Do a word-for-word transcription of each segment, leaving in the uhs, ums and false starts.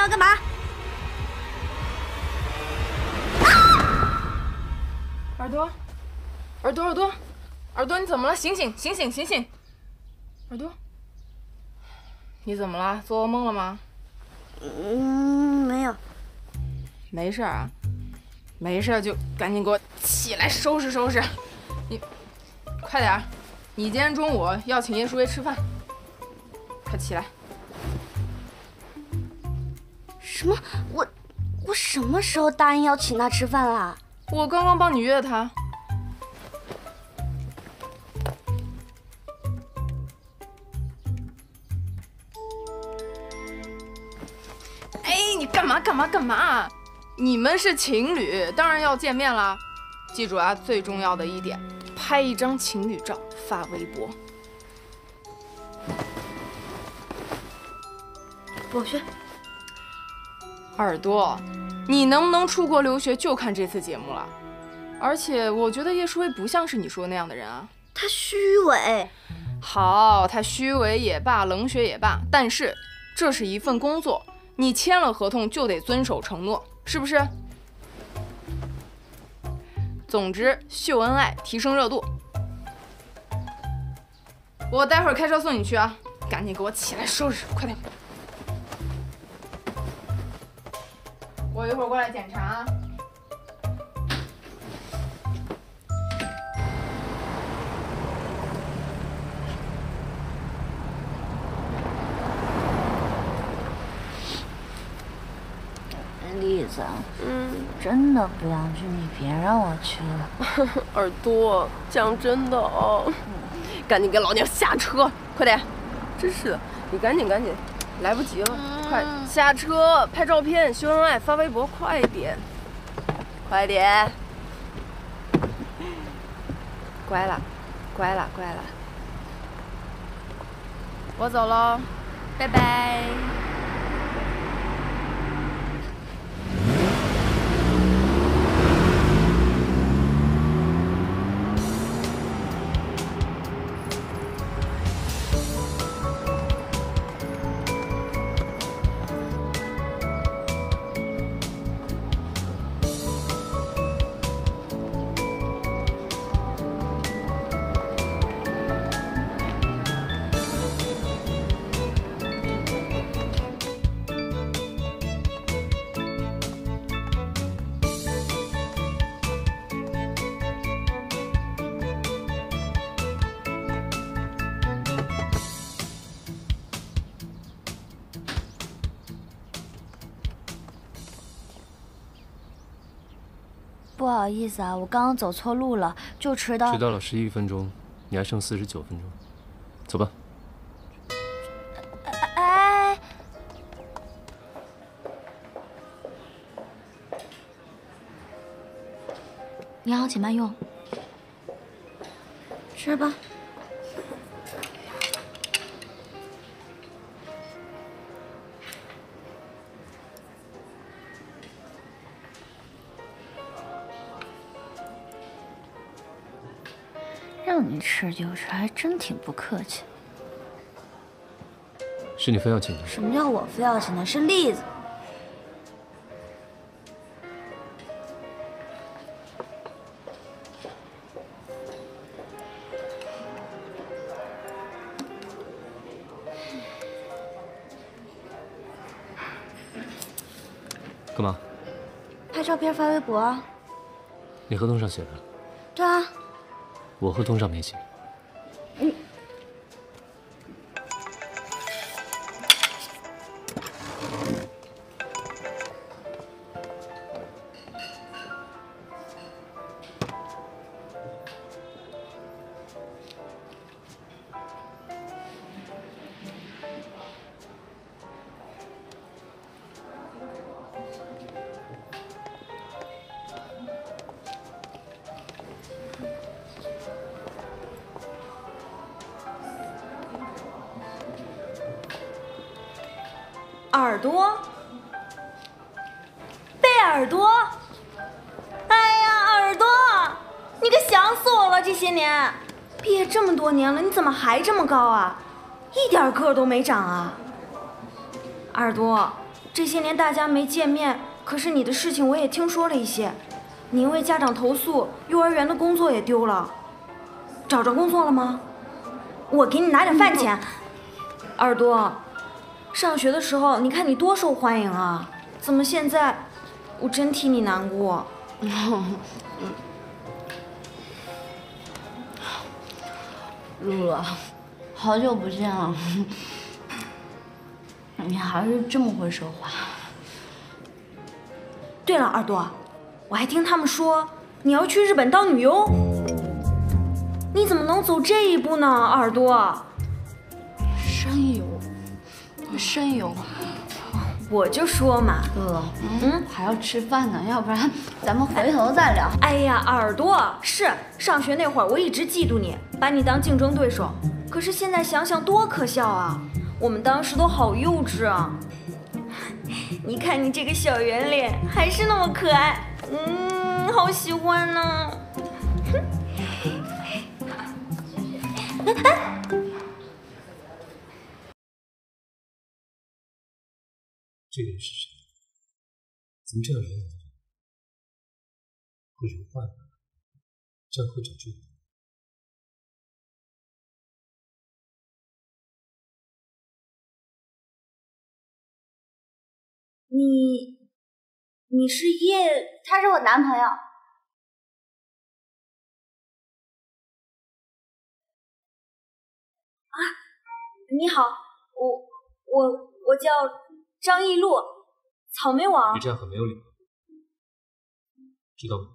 要干嘛？ 耳朵，耳朵，耳朵，耳朵，你怎么了？醒醒，醒醒，醒醒！耳朵，你怎么了？做噩梦了吗？ 嗯，没有。 没事啊，没事就赶紧给我起来收拾收拾。你快点，你今天中午要请叶淑薇吃饭，快起来。 什么？我我什么时候答应要请他吃饭啦？ 我刚刚帮你约他。哎，你干嘛干嘛干嘛？你们是情侣，当然要见面啦。记住啊，最重要的一点，拍一张情侣照发微博。 我去。 耳朵，你能不能出国留学就看这次节目了。而且我觉得叶淑薇不像是你说的那样的人啊。 他虚伪。 好，他虚伪也罢，冷血也罢，但是这是一份工作，你签了合同就得遵守承诺，是不是？总之，秀恩爱，提升热度。我待会儿开车送你去啊，赶紧给我起来收拾，快点。我一会儿过来检查啊。 栗子，嗯，真的不想去，你别让我去了。 耳朵，讲真的哦，嗯、赶紧给老娘下车，快点！真是的，你赶紧赶紧，来不及了，嗯、快下车，拍照片，秀恩爱，发微博，快点，快点！乖了，乖了，乖了，我走喽，拜拜。 不好意思啊，我刚刚走错路了，就迟到。 迟到了十一分钟，你还剩四十九分钟，走吧。 哎，你好，请慢用。吃吧。让你吃就吃，还真挺不客气。 是你非要请的？ 什么叫我非要请的？是栗子。 干嘛？ 拍照片发微博啊。 你合同上写的？ 对啊。 我合同上没写。 嗯。耳朵，贝耳朵，哎呀，耳朵，你可想死我了！这些年，毕业这么多年了，你怎么还这么高啊？一点个儿都没长啊！耳朵， 这些年大家没见面，可是你的事情我也听说了一些。你因为家长投诉，幼儿园的工作也丢了。找着工作了吗？我给你拿点饭钱。耳朵，上学的时候你看你多受欢迎啊，怎么现在我真替你难过。 露露，好久不见了，你还是这么会说话。 对了，耳朵，我还听他们说你要去日本当女优，你怎么能走这一步呢，耳朵？ 声优，声优。 我就说嘛， 露露，嗯，还要吃饭呢，要不然咱们回头再聊。 哎呀，耳朵，是上学那会儿我一直嫉妒你，把你当竞争对手。可是现在想想多可笑啊！我们当时都好幼稚啊！你看你这个小圆脸，还是那么可爱，嗯，好喜欢呢。 这个人是谁？怎么这样远远的？会融化吗？这样会长住？ 你，你是叶？ 他是我男朋友。啊， 你好，我我我叫张艺露，草莓网。 你这样很没有礼貌，知道吗？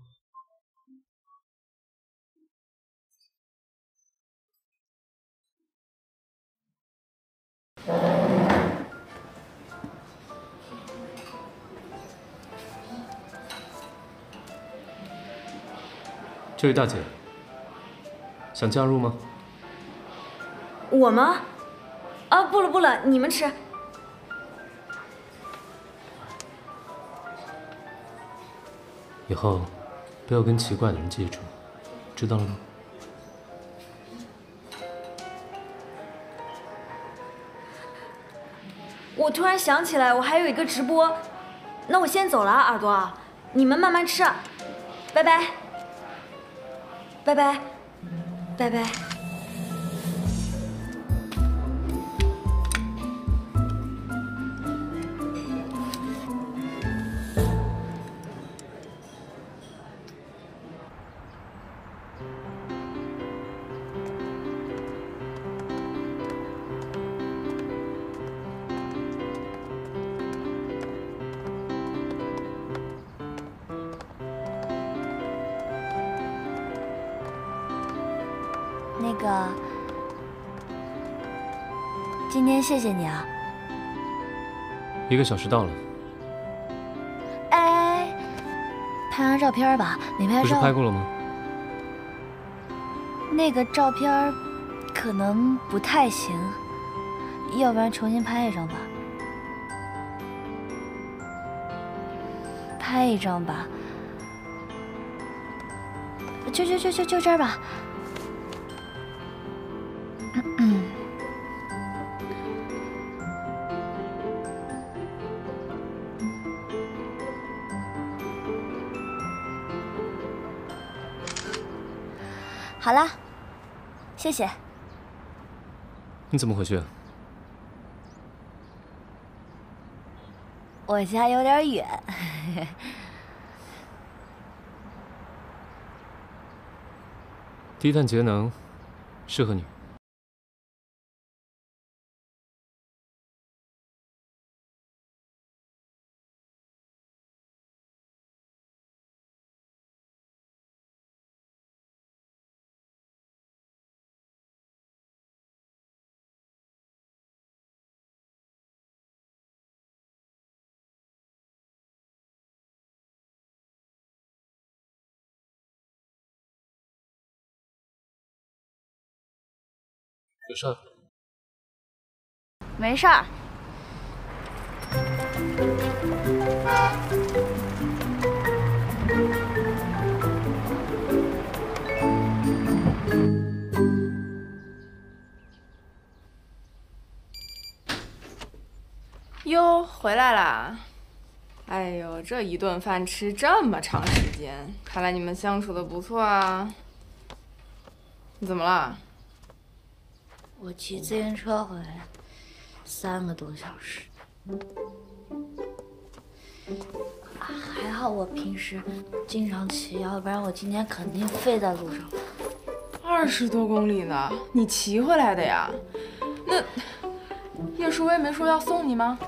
这位大姐，想加入吗？ 我吗？啊，不了不了，你们吃。 以后不要跟奇怪的人接触，知道了吗？ 我突然想起来，我还有一个直播，那我先走了啊，耳朵，你们慢慢吃，拜拜，拜拜，拜拜。 那个，今天谢谢你啊。 一个小时到了。 哎，拍张照片吧，没拍上。 不是拍过了吗？ 那个照片可能不太行，要不然重新拍一张吧。拍一张吧。就就就就就这儿吧。嗯。好啦，谢谢。 你怎么回去啊？ 我家有点远。 低碳节能，适合你。有事儿？ 没事儿。 哟，回来啦！ 这一顿饭吃这么长时间，看来你们相处的不错啊。你怎么了？ 我骑自行车回来，三个多小时。啊，还好我平时经常骑，要不然我今天肯定废在路上。 二十多公里呢，你骑回来的呀？那叶舒薇没说要送你吗？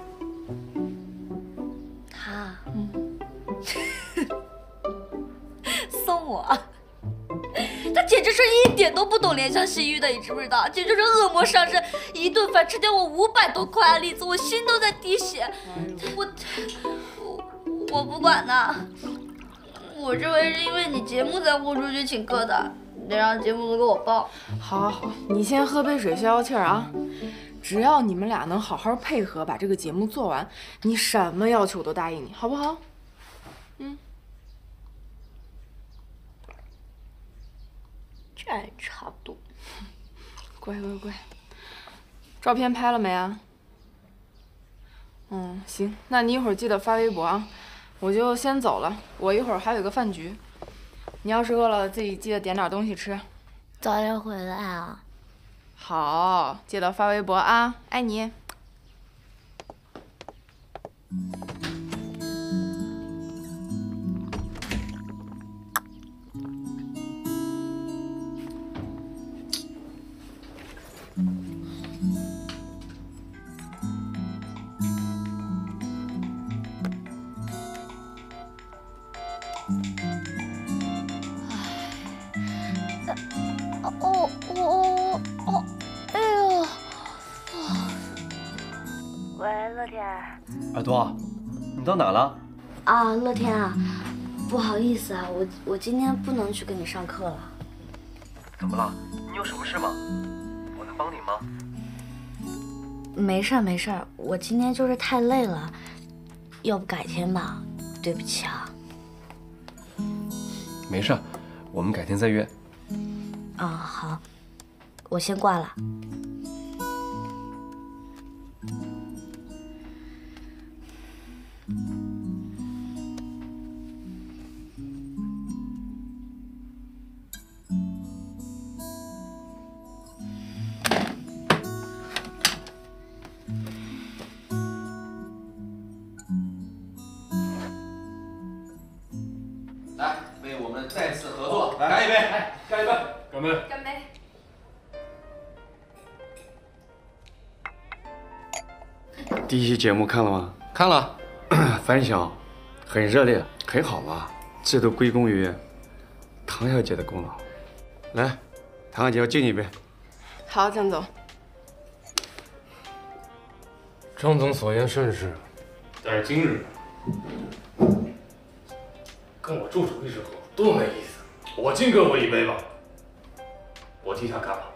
他， 嗯， 送我。他简直是一点都不懂怜香惜玉的，你知不知道？简直是恶魔上身，一顿饭吃掉我五百多块啊！栗子，我心都在滴血。我我我不管他，我认为是因为你节目才豁出去请客的，得让节目组给我报。 好，好，好，你先喝杯水消消气儿啊。只要你们俩能好好配合，把这个节目做完，你什么要求我都答应你，好不好？嗯。 这也差不多。 乖乖乖，照片拍了没啊？嗯，行，那你一会儿记得发微博啊。我就先走了，我一会儿还有一个饭局。你要是饿了，自己记得点点东西吃。 早点回来啊。 好，记得发微博啊，爱你。 哦哦哦哦，哎呦！喂，乐天。 耳朵，你到哪了？ 啊，乐天啊，不好意思啊，我我今天不能去跟你上课了。 怎么了？你有什么事吗？我能帮你吗？ 没事儿没事儿，我今天就是太累了，要不改天吧？对不起啊。 没事，我们改天再约。 啊，好，我先挂了。 来，为我们再次合作干一杯！来，干一杯！ 干杯！ 干杯！ 第一期节目看了吗？ 看了， 反响很热烈，很好啊，这都归功于唐小姐的功劳。来，唐小姐，我敬你一杯。 好，江总。 张总所言甚是，但是今日跟我助手一起喝，多没意思！我敬各位一杯吧，我替他干了。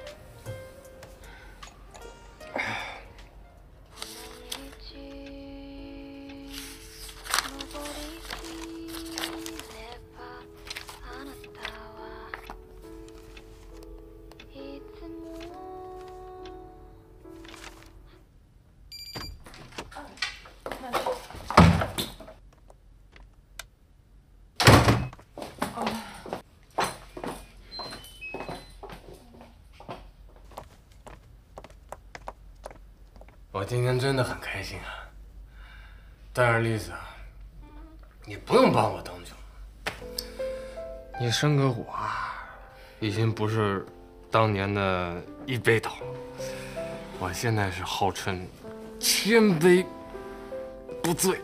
我今天真的很开心啊，但是丽子，你不用帮我当酒，你生个我啊，已经不是当年的一杯倒，我现在是号称千杯不醉。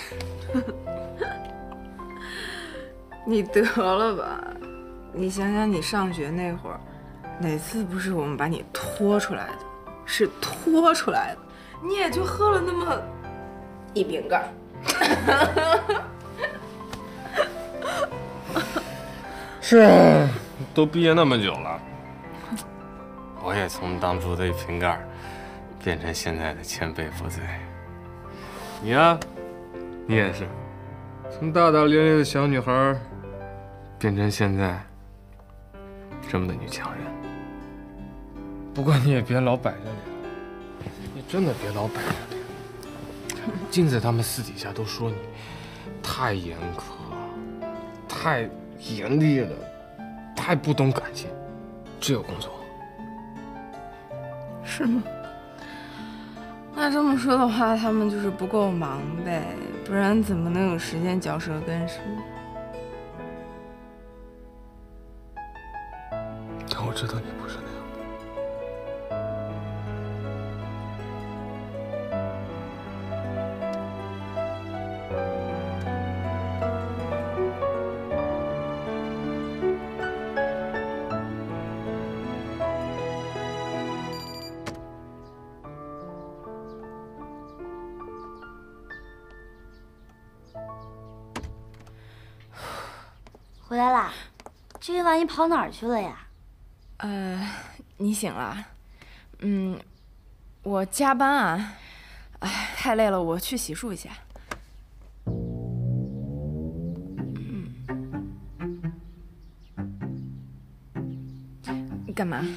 你得了吧，你想想你上学那会儿，哪次不是我们把你拖出来的？是拖出来的。你也就喝了那么一瓶盖。 是，都毕业那么久了，我也从当初的一瓶盖变成现在的千杯不醉。你呀，你也是，从大大咧咧的小女孩变成现在这么的女强人。不过你也别老摆着脸。你真的别老摆着脸，镜子他们私底下都说你， 太严苛，太严厉了，太不懂感情，只有工作。 是吗？那这么说的话，他们就是不够忙呗，不然怎么能有时间嚼舌根是吗？ 但我知道你不是那样。 回来啦？这一晚你跑哪儿去了呀？ 呃，你醒了？嗯，我加班啊，哎，太累了，我去洗漱一下。嗯，你干嘛？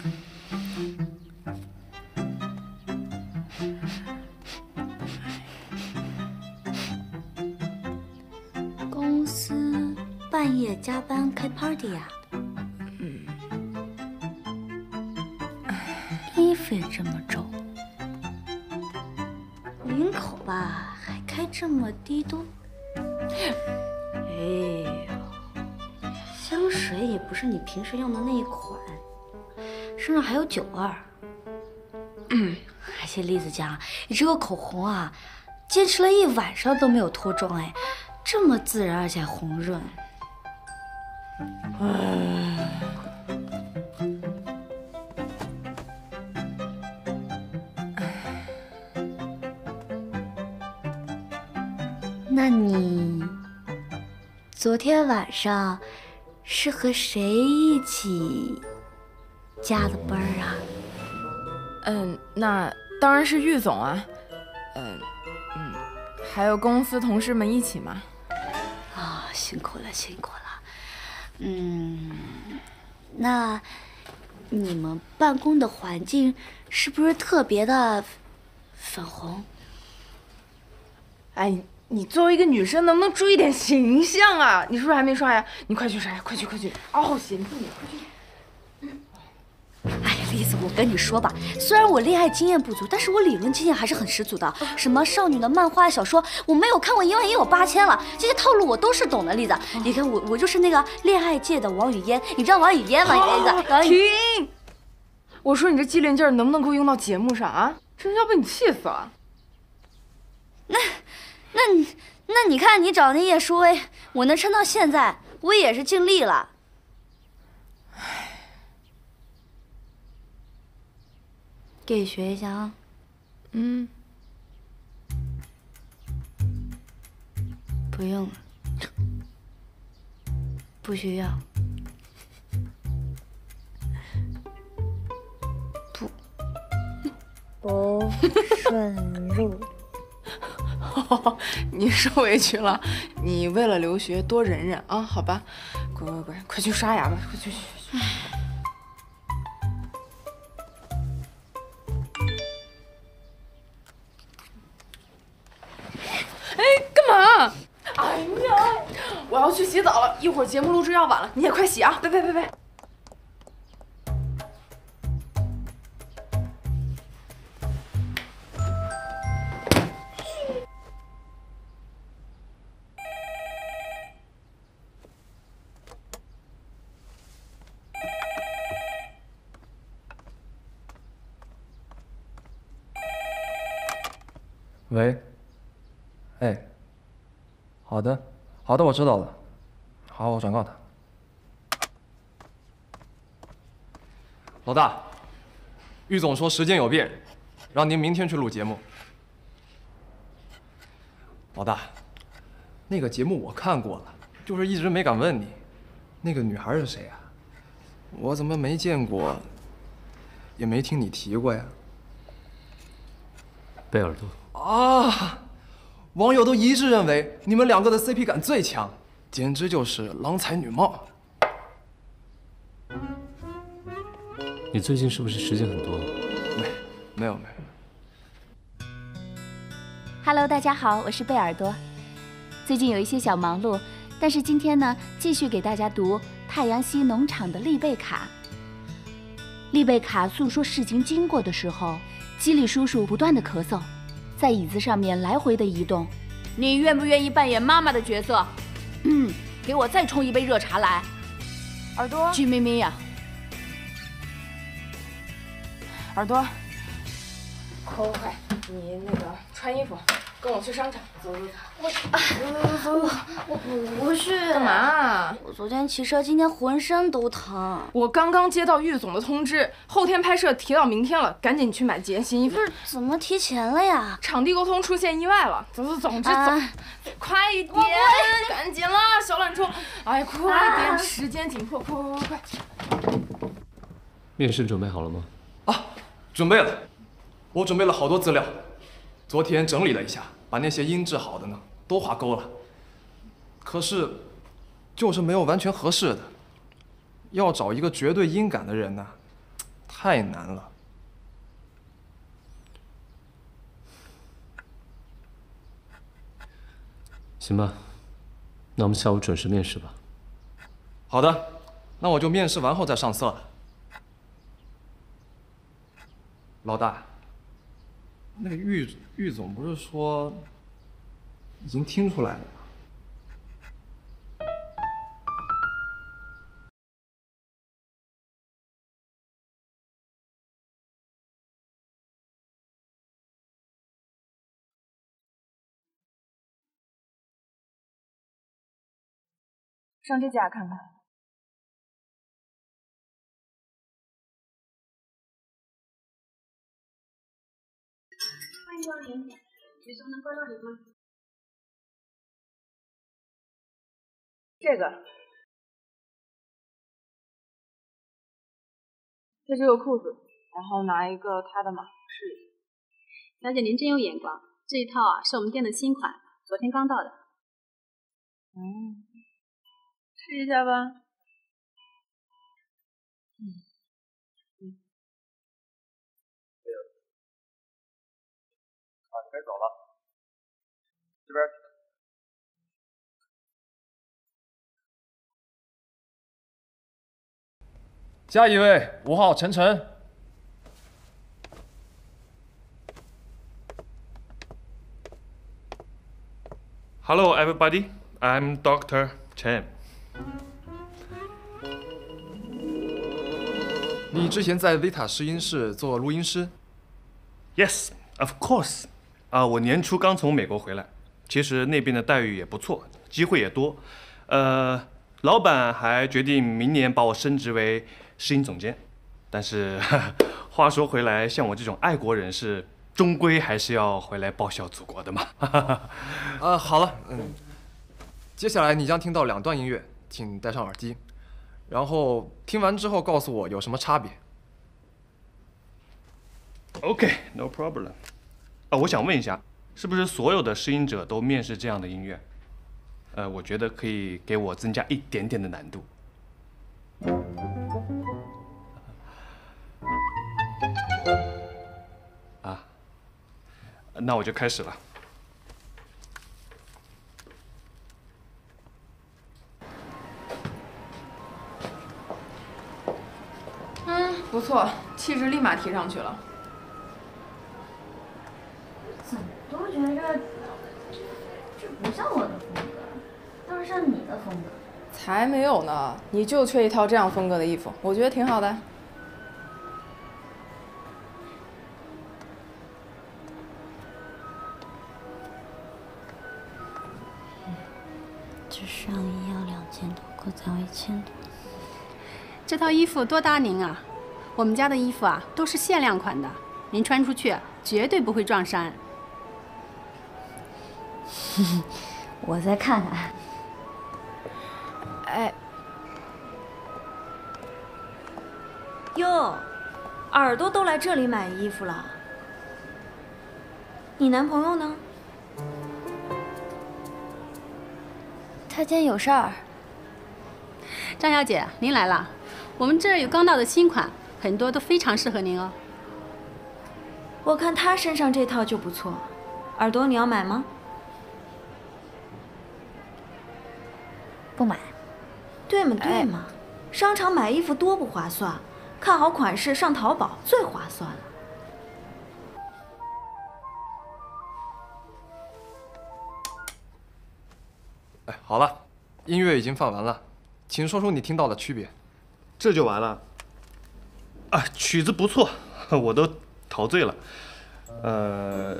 公司半夜加班开 party 呀？ 嗯。 衣服也这么皱，领口吧还开这么低都，哎呀，香水也不是你平时用的那一款，身上还有酒味儿。嗯，而且栗子酱，你这个口红啊，坚持了一晚上都没有脱妆，哎，这么自然而且红润。哎。那你昨天晚上是和谁一起加的班啊？ 嗯，那当然是玉总啊。嗯嗯，还有公司同事们一起嘛。 啊，辛苦了，辛苦了。嗯，那你们办公的环境是不是特别的粉红？ 哎。你作为一个女生，能不能注意点形象啊？你是不是还没刷牙？你快去刷牙，快去快去！哦，嫌弃你，快去！ 哎呀，栗子，我跟你说吧，虽然我恋爱经验不足，但是我理论经验还是很十足的。什么少女的漫画小说，我没有看过一万也有八千了，这些套路我都是懂的。栗子，你看我，我就是那个恋爱界的王语嫣，你知道王语嫣吗？栗子， 停！我说你这机灵劲儿能不能给我用到节目上啊？真是要被你气死了！ 那。那你那你看你找那叶舒薇，我能撑到现在，我也是尽力了。唉，给你学一下啊。 嗯。 不用了，不需要。不，不顺路。 你受委屈了，你为了留学多忍忍啊，好吧？乖乖乖，快去刷牙吧，快去去去。哎，干嘛？哎呀，我要去洗澡了，一会儿节目录制要晚了，你也快洗啊！拜拜拜拜。 喂，哎，好的，好的，我知道了，好，我转告他。老大，玉总说时间有变，让您明天去录节目。老大，那个节目我看过了，就是一直没敢问你，那个女孩是谁啊？我怎么没见过，也没听你提过呀？ 贝尔多。 啊！网友都一致认为你们两个的 C P 感最强，简直就是郎才女貌。 你最近是不是时间很多？ 没，没有，没有。 Hello， 大家好，我是贝尔多。 最近有一些小忙碌，但是今天呢，继续给大家读太阳溪农场的丽贝卡。丽贝卡诉说事情经过的时候，基里叔叔不断的咳嗽，在椅子上面来回的移动。你愿不愿意扮演妈妈的角色？嗯，给我再冲一杯热茶来。 耳朵， 居咪咪呀， 耳朵，快快快，你那个穿衣服，跟我去商场。走走走， 我我我我不是。 干嘛？ 我昨天骑车，今天浑身都疼。 我刚刚接到玉总的通知，后天拍摄提到明天了，赶紧去买几件新衣服。 不是，怎么提前了呀？ 场地沟通出现意外了。走走，总之走， 啊、 快一点，赶紧啦，小懒虫！哎，快点，啊、时间紧迫，快快快快！ 面试准备好了吗？ 啊，准备了。我准备了好多资料，昨天整理了一下，把那些音质好的呢都划勾了。可是，就是没有完全合适的。要找一个绝对音感的人呢，太难了。 行吧，那我们下午准时面试吧。 好的，那我就面试完后再上色了。老大。那个玉玉总不是说已经听出来了吗？ 上这家看看。 欢迎光临，局总能帮到你吗？ 这个，这只有裤子，然后拿一个他的码试一下。 小姐您真有眼光，这一套啊是我们店的新款，昨天刚到的。 嗯，试一下吧。嗯嗯。 啊，你可以走了。这边。 下一位，五号陈晨。 Hello, everybody. I'm Doctor Chen. 你之前在维塔试音室做录音师 ？Yes, of course. 啊，我年初刚从美国回来，其实那边的待遇也不错，机会也多。呃，老板还决定明年把我升职为试音总监。但是话说回来，像我这种爱国人士，终归还是要回来报效祖国的嘛。 啊，好了，嗯，接下来你将听到两段音乐，请戴上耳机，然后听完之后告诉我有什么差别。 OK, no problem. 啊，我想问一下，是不是所有的试音者都面试这样的音乐？呃，我觉得可以给我增加一点点的难度。啊，那我就开始了。 嗯，不错，气质立马提上去了。 怎么都觉着这不像我的风格，倒是像你的风格。 才没有呢，你就缺一套这样风格的衣服，我觉得挺好的。 这上衣要两千多，裤子要一千多。 这套衣服多搭您啊！我们家的衣服啊都是限量款的，您穿出去绝对不会撞衫。 我再看看。 哎，哟，耳朵都来这里买衣服了。你男朋友呢？ 他今天有事儿。 张小姐，您来了，我们这儿有刚到的新款，很多都非常适合您哦。 我看他身上这套就不错，耳朵你要买吗？ 不买。 对嘛对嘛，哎、商场买衣服多不划算，看好款式上淘宝最划算了。 哎，好了，音乐已经放完了，请说出你听到的区别。 这就完了？啊，曲子不错，我都陶醉了。呃，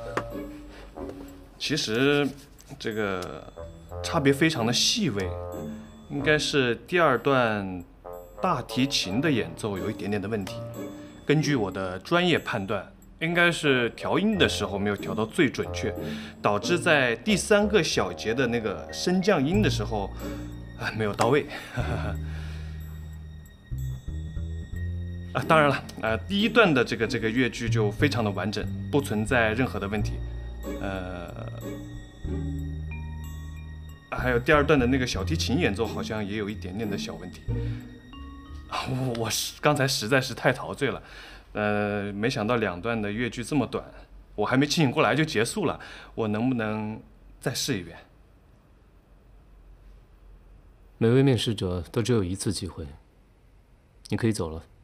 其实这个差别非常的细微。应该是第二段大提琴的演奏有一点点的问题，根据我的专业判断，应该是调音的时候没有调到最准确，导致在第三个小节的那个升降音的时候，啊没有到位。啊，当然了，呃，第一段的这个这个乐句就非常的完整，不存在任何的问题，呃。还有第二段的那个小提琴演奏好像也有一点点的小问题，我我是刚才实在是太陶醉了，呃，没想到两段的乐句这么短，我还没清醒过来就结束了，我能不能再试一遍？ 每位面试者都只有一次机会，你可以走了。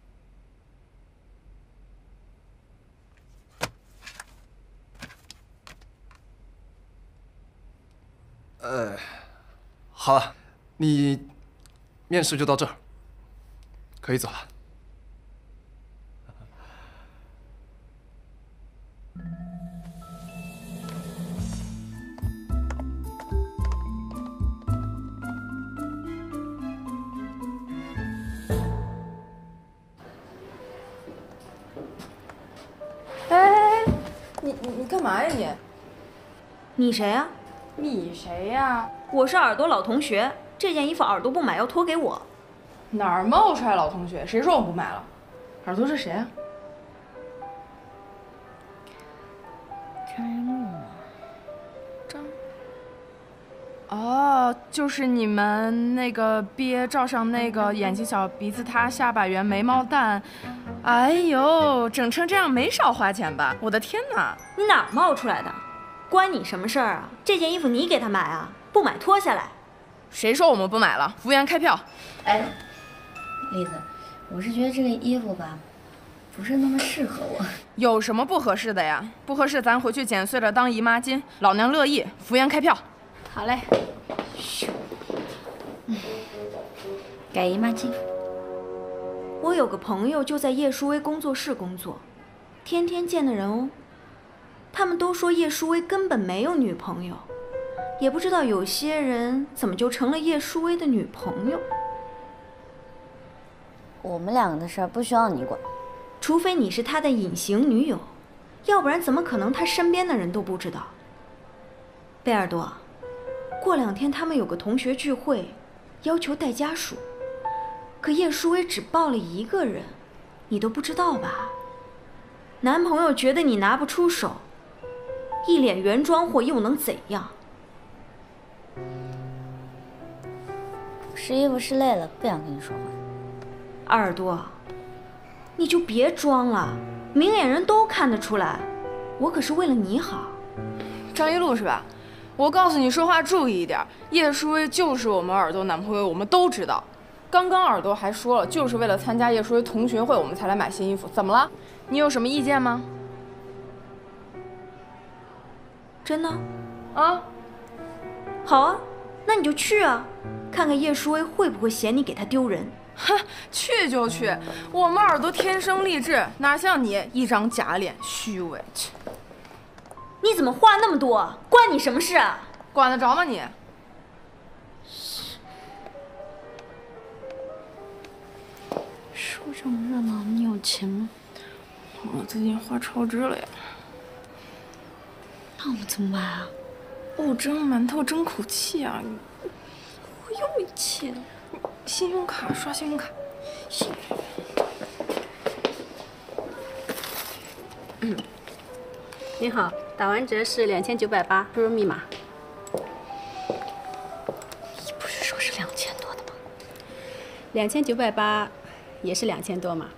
呃。好了，你面试就到这儿，可以走了。 哎，你你你干嘛呀你？ 你谁呀？ 你谁呀？ 我是耳朵老同学，这件衣服耳朵不买要托给我。 哪儿冒出来老同学？谁说我不买了？耳朵是谁啊？ 张一路吗？ 张……哦，就是你们那个毕业照上那个眼睛小、鼻子塌、下巴圆、眉毛淡。哎呦，整成这样没少花钱吧？我的天哪！ 你哪儿冒出来的？关你什么事儿啊？这件衣服你给他买啊？不买脱下来。 谁说我们不买了？服务员开票。 哎，栗子，我是觉得这个衣服吧，不是那么适合我。 有什么不合适的呀？不合适咱回去剪碎了当姨妈巾，老娘乐意。服务员开票。 好嘞。 咻。嗯，改姨妈巾。 我有个朋友就在叶舒薇工作室工作，天天见的人哦。他们都说叶舒薇根本没有女朋友，也不知道有些人怎么就成了叶舒薇的女朋友。 我们两个的事儿不需要你管， 除非你是他的隐形女友，要不然怎么可能他身边的人都不知道？贝尔多，过两天他们有个同学聚会，要求带家属，可叶舒薇只报了一个人，你都不知道吧？男朋友觉得你拿不出手，一脸原装货又能怎样？ 试衣服试累了，不想跟你说话。 耳朵，你就别装了，明眼人都看得出来，我可是为了你好。 张一路是吧？我告诉你，说话注意一点。叶舒薇就是我们耳朵男朋友，我们都知道。刚刚耳朵还说了，就是为了参加叶舒薇同学会，我们才来买新衣服。怎么了？你有什么意见吗？ 真的？ 啊？ 好啊，那你就去啊，看看叶舒薇会不会嫌你给她丢人。 哼，去就去，我们耳朵天生丽质，哪像你一张假脸，虚伪。去。 你怎么话那么多？关你什么事啊？ 管得着吗你？ 说这么热闹，你有钱吗？ 我最近花超支了呀。 那我们怎么办啊？ 不蒸馒头争口气啊！ 我又没钱。 信用卡刷信用卡。信。 嗯。你好，打完折是两千九百八，输入密码。 你不是说是两千多的吗？ 两千九百八，也是两千多嘛。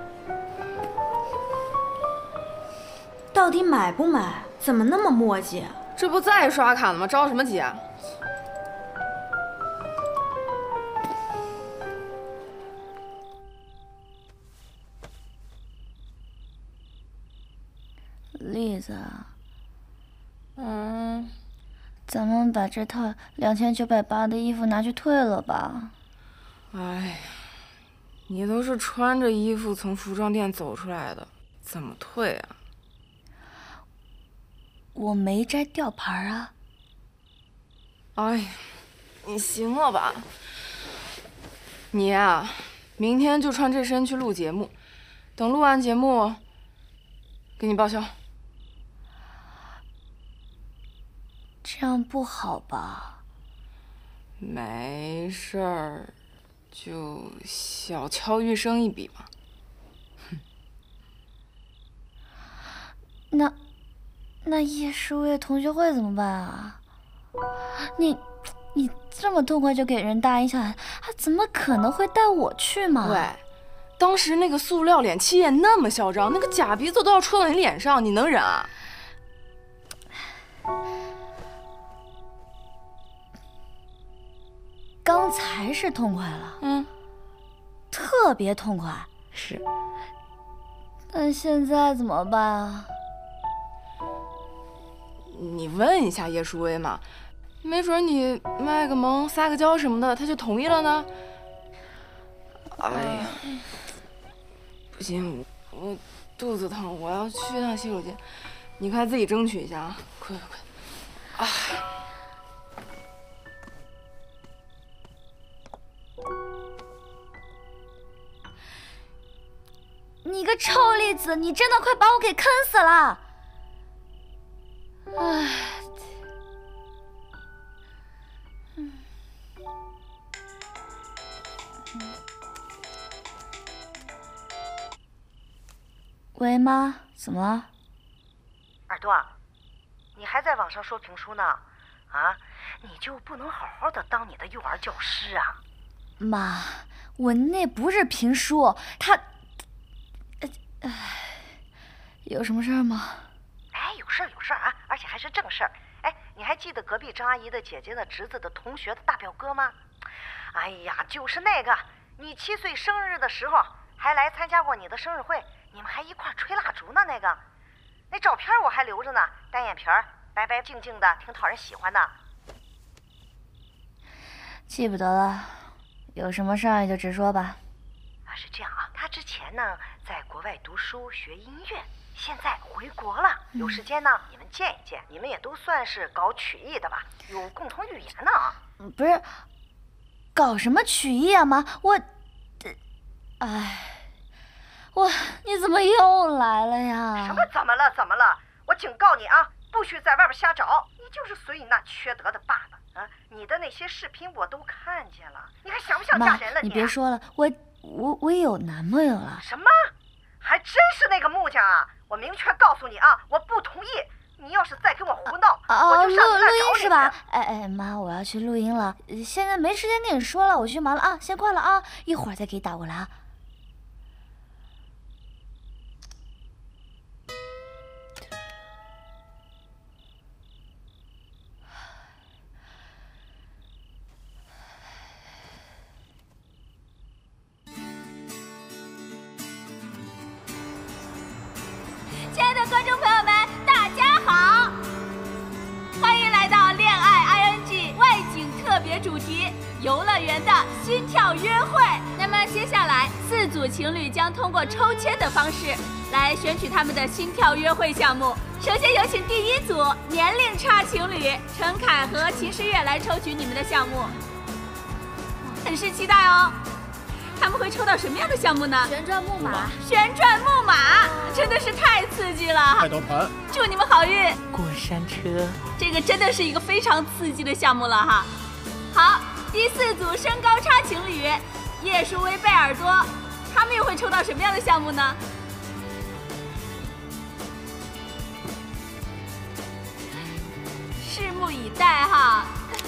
到底买不买？怎么那么磨叽啊？ 这不再刷卡了吗？着什么急啊？ 思啊？ 嗯，咱们把这套两千九百八的衣服拿去退了吧。 哎呀，你都是穿着衣服从服装店走出来的，怎么退啊？ 我没摘吊牌啊。 哎呀，你行了吧？你呀，明天就穿这身去录节目，等录完节目，给你报销。 这样不好吧？ 没事儿，就小敲玉生一笔嘛。 那那叶书月同学会怎么办啊？你你这么痛快就给人大影响，他怎么可能会带我去嘛？ 喂，当时那个塑料脸气焰那么嚣张，那个假鼻子都要戳到你脸上，你能忍啊？ 刚才是痛快了， 嗯， 特别痛快。 是。 但现在怎么办啊？ 你问一下叶舒薇嘛，没准你卖个萌、撒个娇什么的，他就同意了呢。哎呀，不行，我肚子疼，我要去趟洗手间，你快自己争取一下啊！快快快！啊！ 你个臭栗子，你真的快把我给坑死了！唉，嗯，喂，妈，怎么了？ 耳朵，你还在网上说评书呢？啊，你就不能好好的当你的幼儿教师啊？ 妈，我那不是评书，他，唉，有什么事儿吗？ 哎，有事儿有事儿啊，而且还是正事儿。哎，你还记得隔壁张阿姨的姐姐的侄子的同学的大表哥吗？哎呀，就是那个，你七岁生日的时候还来参加过你的生日会，你们还一块吹蜡烛呢。那个，那照片我还留着呢，单眼皮儿，白白净净的，挺讨人喜欢的。 记不得了，有什么事儿就直说吧。 啊，是这样啊，他之前呢在国外读书学音乐。现在回国了，有时间呢，你们见一见。你们也都算是搞曲艺的吧，有共同语言呢。 不是，搞什么曲艺啊，妈？我，哎，我你怎么又来了呀？ 什么怎么了？怎么了？我警告你啊，不许在外边瞎找。你就是随你那缺德的爸爸啊！你的那些视频我都看见了，你还想不想嫁人了？ 你别说了，我我我有男朋友了。 什么？还真是那个木匠啊！我明确告诉你啊，我不同意。你要是再跟我胡闹， 啊、 我就上录录音是吧？ 去哎哎，妈，我要去录音了，现在没时间跟你说了，我去忙了啊，先挂了啊，一会儿再给你打过来啊。 亲爱的观众朋友们，大家好，欢迎来到恋爱 I N G 外景特别主题游乐园的心跳约会。那么接下来四组情侣将通过抽签的方式来选取他们的心跳约会项目。首先有请第一组年龄差情侣陈凯和秦诗月来抽取你们的项目，很是期待哦。他们会抽到什么样的项目呢？ 旋转木马， 旋转木马，真的是太刺激了！ 太多盘， 祝你们好运！ 过山车， 这个真的是一个非常刺激的项目了哈。好，第四组身高差情侣叶舒薇、贝尔多，他们又会抽到什么样的项目呢？拭目以待哈。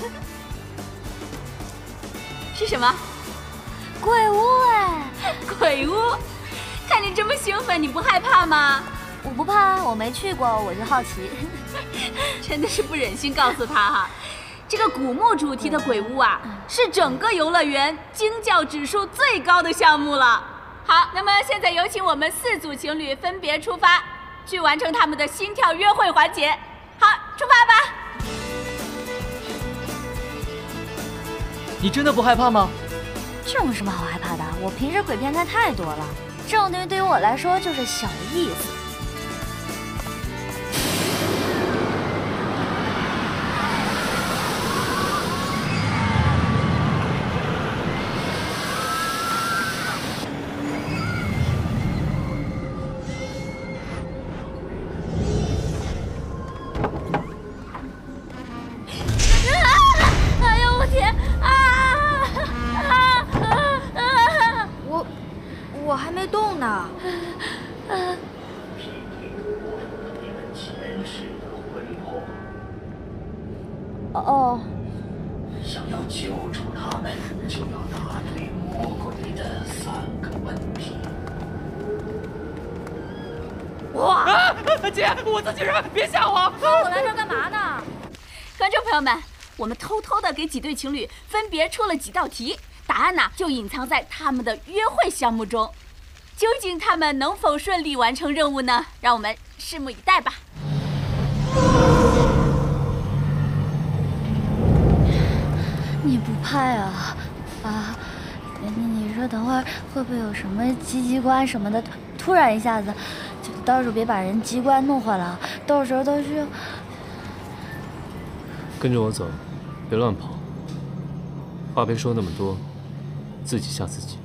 是什么？ 鬼屋哎！ 鬼屋，看你这么兴奋，你不害怕吗？ 我不怕，我没去过，我就好奇。 真的是不忍心告诉他哈，这个古墓主题的鬼屋啊，是整个游乐园惊叫指数最高的项目了。好，那么现在有请我们四组情侣分别出发， 去完成他们的心跳约会环节。好，出发吧！ 你真的不害怕吗？ 这有什么好害怕的？我平时鬼片看太多了，这种东西对于我来说就是小意思。 哦， 想要救出他们，就要答对魔鬼的三个问题。 哇！ 啊，姐，我自己人，别吓我！ 我来这干嘛呢？观众朋友们，我们偷偷的给几对情侣分别出了几道题，答案呢就隐藏在他们的约会项目中。究竟他们能否顺利完成任务呢？让我们拭目以待吧。 你不怕呀？啊，你说等会儿会不会有什么机机关什么的，突然一下子，就到时候别把人机关弄坏了，到时候都是。 跟着我走，别乱跑。话别说那么多，自己吓自己。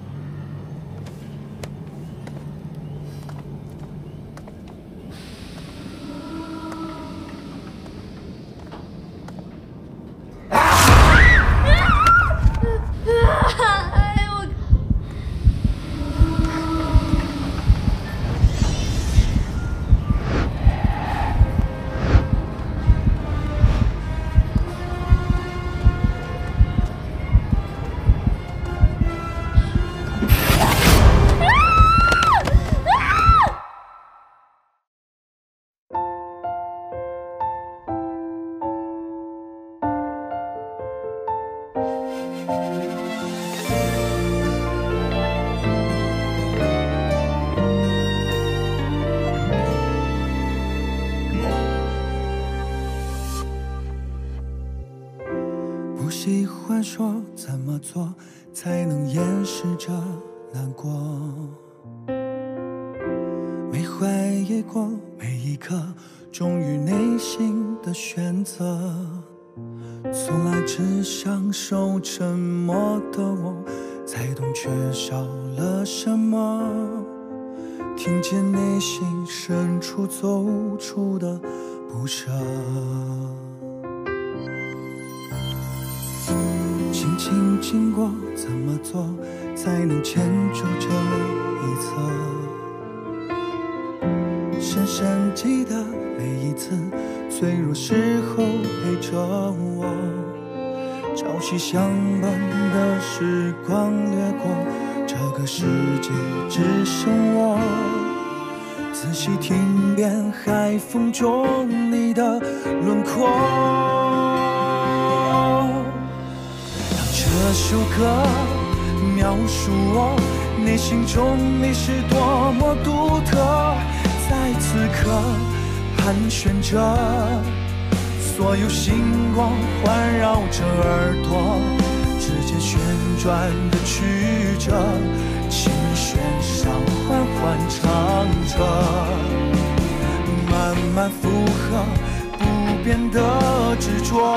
不喜欢说怎么做才能掩饰着难过，没怀疑过每一刻忠于内心的选择，从来只享受沉默的我，才懂缺少了什么，听见内心深处走出的不舍。轻轻经过，怎么做才能牵住这一侧？深深记得每一次脆弱时候陪着我，朝夕相伴的时光掠过，这个世界只剩我。仔细听遍海风中你的轮廓，这首歌描述我内心中你是多么独特，在此刻盘旋着，所有星光环绕着耳朵，指尖旋转的曲折，琴弦上缓缓唱着，慢慢附和不变的执着。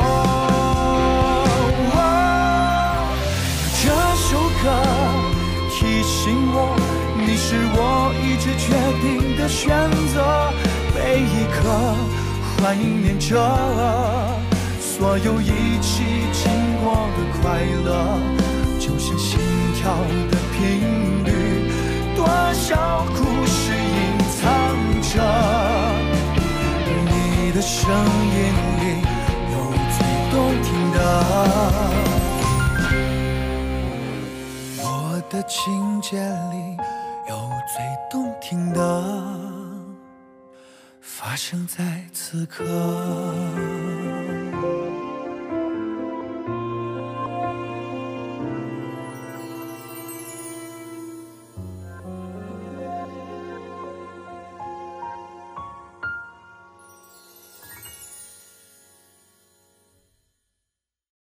这首歌提醒我，你是我一直决定的选择，每一刻怀念着所有一起经过的快乐，就像心跳的频率，多少故事隐藏着，你的声音里有最动听的，我的情节里有最动听的，发生在此刻。